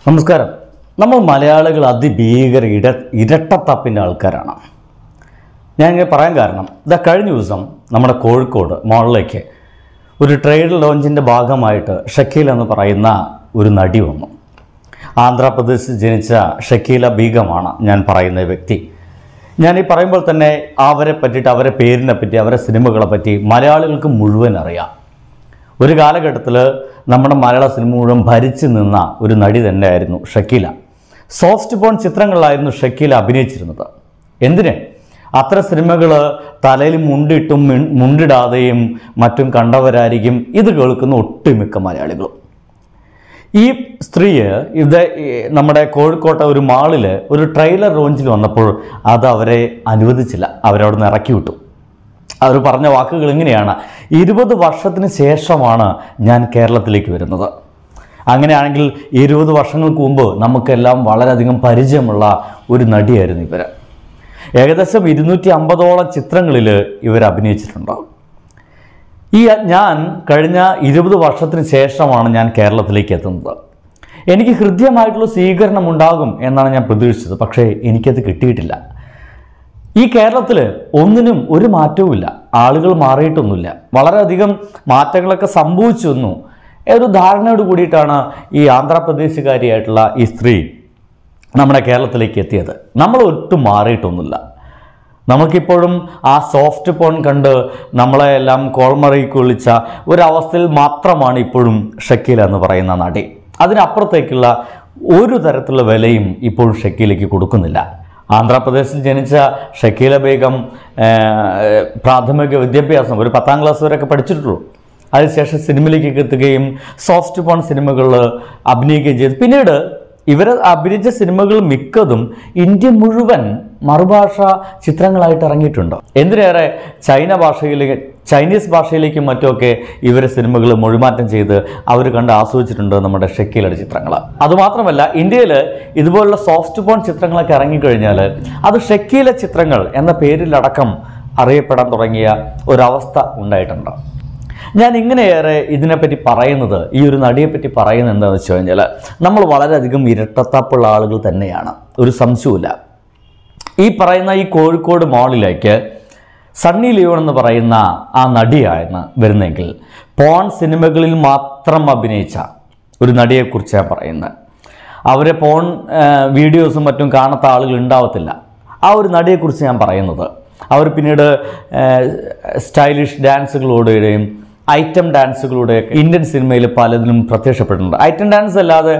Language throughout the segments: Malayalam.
നമസ്കാരം. നമ്മൾ മലയാളികൾ അതിഭീകര ഇരട്ടത്താപ്പിൻ്റെ ആൾക്കാരാണ്. ഞാനിങ്ങനെ പറയാൻ കാരണം കഴിഞ്ഞ ദിവസം നമ്മുടെ കോഴിക്കോട് മാളിലേക്ക് ഒരു ട്രേഡ് ലോഞ്ചിൻ്റെ ഭാഗമായിട്ട് ഷക്കീല എന്ന് പറയുന്ന ഒരു നടി വന്നു. ആന്ധ്രാപ്രദേശിൽ ജനിച്ച ഷക്കീല ബീഗമാണ് ഞാൻ പറയുന്ന വ്യക്തി. ഞാനീ പറയുമ്പോൾ തന്നെ അവരെ പറ്റിയിട്ട്, അവരെ പേരിനെ പറ്റി, അവരെ സിനിമകളെ പറ്റി മലയാളികൾക്ക് മുഴുവൻ അറിയാം. ഒരു കാലഘട്ടത്തിൽ നമ്മുടെ മലയാള സിനിമ മുഴുവൻ ഭരിച്ചു നിന്ന ഒരു നടി തന്നെയായിരുന്നു ഷക്കീല. സോഫ്റ്റ് പോൺ ചിത്രങ്ങളിലായിരുന്നു ഷക്കീല അഭിനയിച്ചിരുന്നത്. എന്തിന്? അത്തരം സിനിമകൾ തലയിൽ മുണ്ടിട്ടും മുണ്ടിടാതെയും മറ്റും കണ്ടവരായിരിക്കും ഇത് കേൾക്കുന്ന ഒട്ടുമിക്ക മലയാളികളും. ഈ സ്ത്രീ നമ്മുടെ കോഴിക്കോട്ടെ ഒരു മാളിൽ ഒരു ട്രെയിലർ ലോഞ്ചിൽ വന്നപ്പോൾ അത് അവരെ അനുവദിച്ചില്ല. അവരവിടെ നിന്ന് ഇറക്കി വിട്ടു. അവർ പറഞ്ഞ വാക്കുകൾ ഇങ്ങനെയാണ്: 20 വർഷത്തിന് ശേഷമാണ് ഞാൻ കേരളത്തിലേക്ക് വരുന്നത്. അങ്ങനെയാണെങ്കിൽ 20 വർഷങ്ങൾക്ക് മുമ്പ് നമുക്കെല്ലാം വളരെയധികം പരിചയമുള്ള ഒരു നടിയായിരുന്നു ഇവർ. ഏകദേശം 250ഓളം ചിത്രങ്ങളിൽ ഇവർ അഭിനയിച്ചിട്ടുണ്ട്. ഞാൻ കഴിഞ്ഞ 20 വർഷത്തിന് ശേഷമാണ് ഞാൻ കേരളത്തിലേക്ക് എത്തുന്നത്. എനിക്ക് ഹൃദ്യമായിട്ടുള്ള സ്വീകരണം ഉണ്ടാകും എന്നാണ് ഞാൻ പ്രതീക്ഷിച്ചത്. പക്ഷേ എനിക്കത് കിട്ടിയിട്ടില്ല. ഈ കേരളത്തിൽ ഒന്നിനും ഒരു മാറ്റവുമില്ല. ആളുകൾ മാറിയിട്ടൊന്നുമില്ല. വളരെയധികം മാറ്റങ്ങളൊക്കെ സംഭവിച്ചു വന്നു. ഒരു ധാരണയോട് കൂടിയിട്ടാണ് ഈ ആന്ധ്രാപ്രദേശുകാരിയായിട്ടുള്ള ഈ സ്ത്രീ നമ്മുടെ കേരളത്തിലേക്ക് എത്തിയത്. നമ്മൾ ഒട്ടും മാറിയിട്ടൊന്നുമില്ല. നമുക്കിപ്പോഴും ആ സോഫ്റ്റ് പോൺ കണ്ട് നമ്മളെ എല്ലാം കോൾമറയ്ക്ക് വിളിച്ച ഒരവസ്ഥയിൽ മാത്രമാണ് ഇപ്പോഴും ഷക്കീല എന്ന് പറയുന്ന നടി. അതിനപ്പുറത്തേക്കുള്ള ഒരു തരത്തിലുള്ള വിലയും ഇപ്പോഴും ഷക്കീലയ്ക്ക് കൊടുക്കുന്നില്ല. ആന്ധ്രാപ്രദേശിൽ ജനിച്ച ഷക്കീല ബീഗം പ്രാഥമിക വിദ്യാഭ്യാസം ഒരു 10ാം ക്ലാസ് വരെയൊക്കെ പഠിച്ചിട്ടുള്ളൂ. അതിനുശേഷം സിനിമയിലേക്ക് എത്തുകയും സോഫ്റ്റ് പോൺ സിനിമകളിൽ അഭിനയിക്കുകയും ചെയ്തു. പിന്നീട് ഇവർ അഭിനയിച്ച സിനിമകൾ മിക്കതും ഇന്ത്യ മുഴുവൻ മറുഭാഷ ചിത്രങ്ങളായിട്ട് ഇറങ്ങിയിട്ടുണ്ട്. എന്തിനേറെ ചൈനീസ് ഭാഷയിലേക്കും മറ്റുമൊക്കെ ഇവരെ സിനിമകൾ മൊഴിമാറ്റം ചെയ്ത് അവർ കണ്ട് ആസ്വദിച്ചിട്ടുണ്ട് നമ്മുടെ ഷക്കീലയുടെ ചിത്രങ്ങൾ. അതുമാത്രമല്ല, ഇന്ത്യയിൽ ഇതുപോലുള്ള സോഫ്റ്റ് പോൺ ചിത്രങ്ങളൊക്കെ ഇറങ്ങിക്കഴിഞ്ഞാൽ അത് ഷക്കീല ചിത്രങ്ങൾ എന്ന പേരിലടക്കം അറിയപ്പെടാൻ തുടങ്ങിയ ഒരവസ്ഥ ഉണ്ടായിട്ടുണ്ട്. ഞാൻ ഇങ്ങനെയേറെ ഇതിനെപ്പറ്റി പറയുന്നത്, ഈ ഒരു നടിയെപ്പറ്റി പറയുന്നത് എന്താണെന്ന് വെച്ച് കഴിഞ്ഞാൽ, നമ്മൾ വളരെയധികം ഇരട്ടത്താപ്പുള്ള ആളുകൾ തന്നെയാണ്, ഒരു സംശയവുമില്ല. ഈ പറയുന്ന ഈ കോഴിക്കോട് മാളിലേക്ക് സണ്ണി ലിയോൺ എന്ന് പറയുന്ന ആ നടിയായിരുന്നു വരുന്നെങ്കിൽ, പോൺ സിനിമകളിൽ മാത്രം അഭിനയിച്ച ഒരു നടിയെക്കുറിച്ച് ഞാൻ പറയുന്നത്. അവരെ പോൺ വീഡിയോസും മറ്റും കാണാത്ത ആളുകൾ ഉണ്ടാവത്തില്ല. ആ ഒരു നടിയെക്കുറിച്ച് ഞാൻ പറയുന്നത്. അവർ പിന്നീട് സ്റ്റൈലിഷ് ഡാൻസുകളോടെയും ഐറ്റം ഡാൻസുകളുടെയൊക്കെ ഇന്ത്യൻ സിനിമയിൽ പലതിലും പ്രത്യക്ഷപ്പെട്ടിട്ടുണ്ട്. ഐറ്റം ഡാൻസ് അല്ലാതെ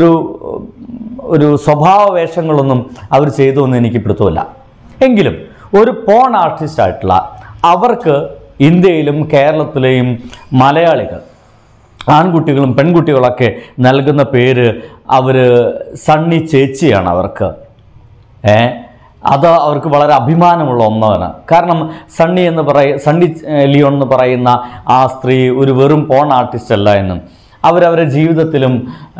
ഒരു സ്വഭാവ വേഷങ്ങളൊന്നും അവർ ചെയ്തു എന്ന് എനിക്ക് പിടുത്തമില്ല. എങ്കിലും ഒരു പോൺ ആർട്ടിസ്റ്റായിട്ടുള്ള അവർക്ക് ഇന്ത്യയിലും കേരളത്തിലെയും മലയാളികൾ, ആൺകുട്ടികളും പെൺകുട്ടികളൊക്കെ നൽകുന്ന പേര് അവർ സണ്ണി ചേച്ചിയാണ്. അവർക്ക് അത് അവർക്ക് വളരെ അഭിമാനമുള്ള ഒന്നാണ്. കാരണം സണ്ണി ലിയോൺ എന്ന് പറയുന്ന ആ സ്ത്രീ ഒരു വെറും പോൺ ആർട്ടിസ്റ്റ് അല്ല എന്നും അവരവരുടെ ജീവിതത്തിലും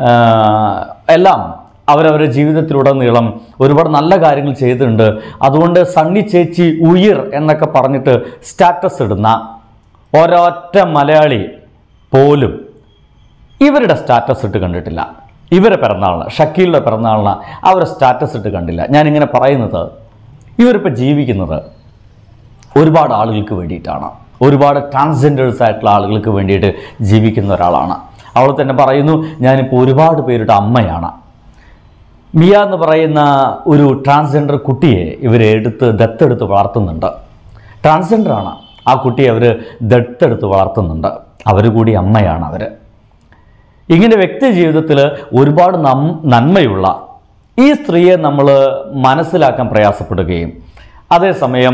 എല്ലാം അവരവരുടെ ജീവിതത്തിലുടനീളം ഒരുപാട് നല്ല കാര്യങ്ങൾ ചെയ്തിട്ടുണ്ട്. അതുകൊണ്ട് സണ്ണി ചേച്ചി ഉയിർ എന്നൊക്കെ പറഞ്ഞിട്ട് സ്റ്റാറ്റസ് ഇടുന്ന ഒരൊറ്റ മലയാളി പോലും ഇവരുടെ സ്റ്റാറ്റസ് ഇട്ട് കണ്ടിട്ടില്ല. ഇവരെ പിറന്നാളിന്, ഷക്കീലയുടെ പിറന്നാളിന് അവരെ സ്റ്റാറ്റസ് ഇട്ട് കണ്ടില്ല. ഞാനിങ്ങനെ പറയുന്നത്, ഇവരിപ്പോൾ ജീവിക്കുന്നത് ഒരുപാട് ആളുകൾക്ക് വേണ്ടിയിട്ടാണ്. ഒരുപാട് ട്രാൻസ്ജെൻഡേഴ്സ് ആയിട്ടുള്ള ആളുകൾക്ക് വേണ്ടിയിട്ട് ജീവിക്കുന്ന ഒരാളാണ്. അവൾ തന്നെ പറയുന്നു, ഞാനിപ്പോൾ ഒരുപാട് പേരുടെ അമ്മയാണ്. മിയ എന്ന് പറയുന്ന ഒരു ട്രാൻസ്ജെൻഡർ കുട്ടിയെ ഇവർ ദത്തെടുത്ത് വളർത്തുന്നുണ്ട്. ട്രാൻസ്ജെൻഡറാണ് ആ കുട്ടിയെ അവർ ദത്തെടുത്ത് വളർത്തുന്നുണ്ട്. അവർ കൂടി അമ്മയാണ് അവർ. ഇങ്ങനെ വ്യക്തി ജീവിതത്തിൽ ഒരുപാട് നന്മയുള്ള ഈ സ്ത്രീയെ നമ്മൾ മനസ്സിലാക്കാൻ പ്രയാസപ്പെടുകയും അതേസമയം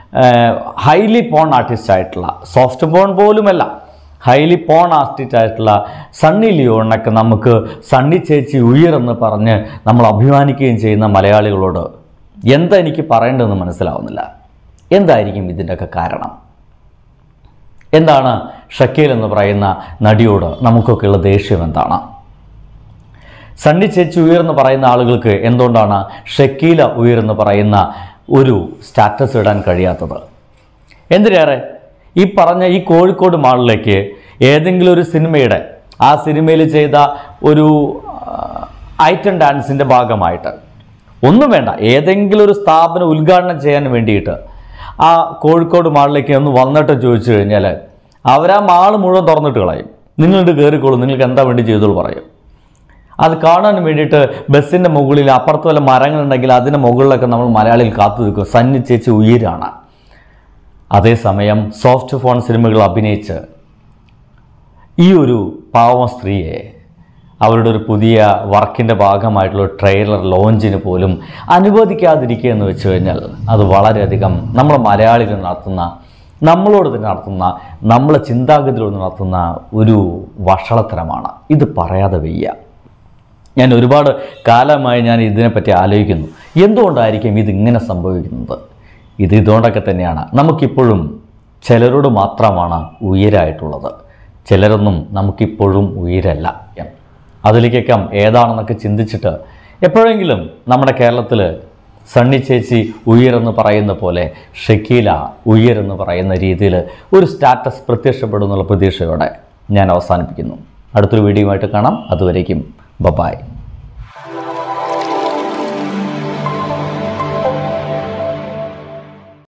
ഹൈലി പോൺ ആർട്ടിസ്റ്റായിട്ടുള്ള, സോഫ്റ്റ് പോൺ പോലുമല്ല, ഹൈലി പോൺ ആർട്ടിസ്റ്റായിട്ടുള്ള സണ്ണി ലിയോണൊക്കെ നമുക്ക് സണ്ണി ചേച്ചി ഉയരെന്ന് പറഞ്ഞ് നമ്മൾ അഭിമാനിക്കുകയും ചെയ്യുന്ന മലയാളികളോട് എന്താ എനിക്ക് പറയേണ്ടതെന്ന് മനസ്സിലാവുന്നില്ല. എന്തായിരിക്കും ഇതിൻ്റെയൊക്കെ കാരണം? എന്താണ് ഷക്കീൽ എന്ന് പറയുന്ന നടിയോട് നമുക്കൊക്കെയുള്ള ദേഷ്യം എന്താണ്? സണ്ണി ചേച്ചി ഉയർന്ന് പറയുന്ന ആളുകൾക്ക് എന്തുകൊണ്ടാണ് ഷക്കീല ഉയർന്ന് പറയുന്ന ഒരു സ്റ്റാറ്റസ് ഇടാൻ കഴിയാത്തത്? എന്തിനേറെ ഈ പറഞ്ഞ ഈ കോഴിക്കോട് മാളിലേക്ക് ഏതെങ്കിലും ഒരു സിനിമയുടെ ആ സിനിമയിൽ ചെയ്ത ഒരു ഐറ്റം ഡാൻസിൻ്റെ ഭാഗമായിട്ട്. ഒന്നും വേണ്ട, ഏതെങ്കിലും ഒരു സ്ഥാപനം ഉദ്ഘാടനം ചെയ്യാൻ വേണ്ടിയിട്ട് ആ കോഴിക്കോട് മാളിലേക്ക് ഒന്ന് വന്നിട്ട് ചോദിച്ചു കഴിഞ്ഞാൽ അവരാ മാൾ മുഴുവൻ തുറന്നിട്ട് കളയും. നിങ്ങളുടെ കയറിക്കോളും, നിങ്ങൾക്ക് എന്താ വേണ്ടി ചെയ്തോളൂ പറയും. അത് കാണാൻ വേണ്ടിയിട്ട് ബസ്സിൻ്റെ മുകളിൽ അപ്പുറത്ത് വല്ല മരങ്ങളുണ്ടെങ്കിൽ അതിൻ്റെ മുകളിലൊക്കെ നമ്മൾ മലയാളിയിൽ കാത്തു നിൽക്കും. സന്നി ചേച്ചി ഉയരാണ്. അതേസമയം സോഫ്റ്റ് ഫോൺ സിനിമകൾ അഭിനയിച്ച് ഈ ഒരു പാവം സ്ത്രീയെ അവരുടെ ഒരു പുതിയ വർക്കിൻ്റെ ഭാഗമായിട്ടുള്ള ട്രെയിലർ ലോഞ്ചിന് പോലും അനുവദിക്കാതിരിക്കുക എന്ന് വെച്ച് കഴിഞ്ഞാൽ അത് വളരെയധികം നമ്മൾ മലയാളികൾ നടത്തുന്ന, നമ്മളോട് തന്നെ നടത്തുന്ന, നമ്മളെ ചിന്താഗതിയോട് നടത്തുന്ന ഒരു വഷളത്തരമാണ്. ഇത് പറയാതെ വയ്യ. ഞാൻ ഒരുപാട് കാലമായി ഞാൻ ഇതിനെപ്പറ്റി ആലോചിക്കുന്നു. എന്തുകൊണ്ടായിരിക്കും ഇതിങ്ങനെ സംഭവിക്കുന്നത്? ഇതുകൊണ്ടൊക്കെ തന്നെയാണ്. നമുക്കിപ്പോഴും ചിലരോട് മാത്രമാണ് ഉയരായിട്ടുള്ളത്, ചിലരൊന്നും നമുക്കിപ്പോഴും ഉയരല്ല. അതിലേക്കൊക്കെ ഏതാണെന്നൊക്കെ ചിന്തിച്ചിട്ട് എപ്പോഴെങ്കിലും നമ്മുടെ കേരളത്തിൽ സണ്ണി ചേച്ചി ഉയരെന്ന് പറയുന്ന പോലെ ഷക്കീല ഉയരെന്ന് പറയുന്ന രീതിയിൽ ഒരു സ്റ്റാറ്റസ് പ്രത്യക്ഷപ്പെടുന്നുള്ള പ്രതീക്ഷയോടെ ഞാൻ അവസാനിപ്പിക്കുന്നു. അടുത്തൊരു വീഡിയോയുമായിട്ട് കാണാം. അതുവരേക്കും ബൈ.